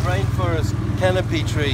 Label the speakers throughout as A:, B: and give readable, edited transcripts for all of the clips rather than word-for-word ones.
A: rainforest canopy tree.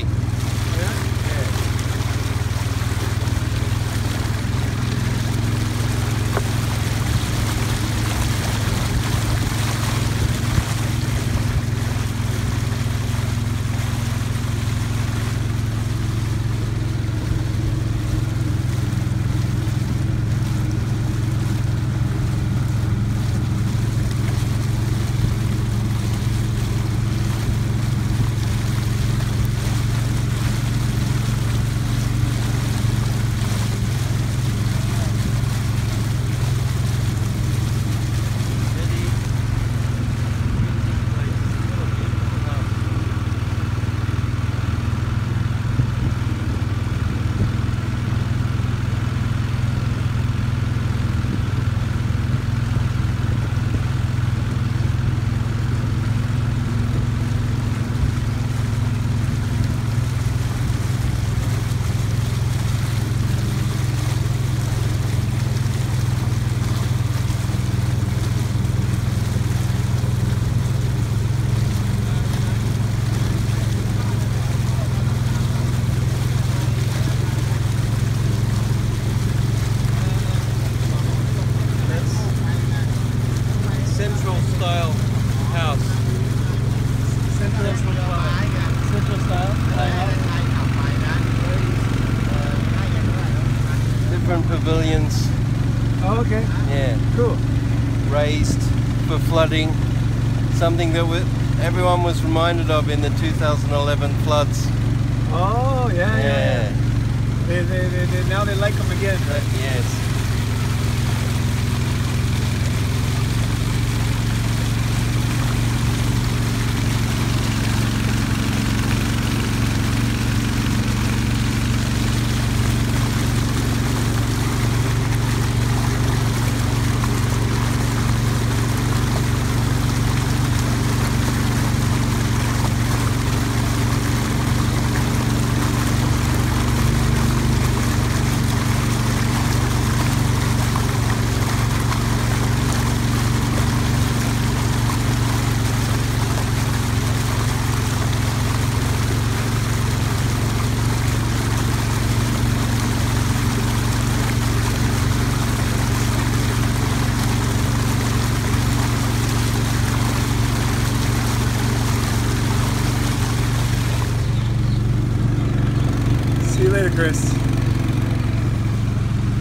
A: Style house. Central style. Different pavilions.
B: Oh, okay.
A: Yeah.
B: Cool.
A: Raised for flooding. Something that everyone was reminded of in the 2011 floods.
B: Oh, yeah.
A: Yeah.
B: They now they like them again. Right?
A: Yes.
B: See you later, Chris.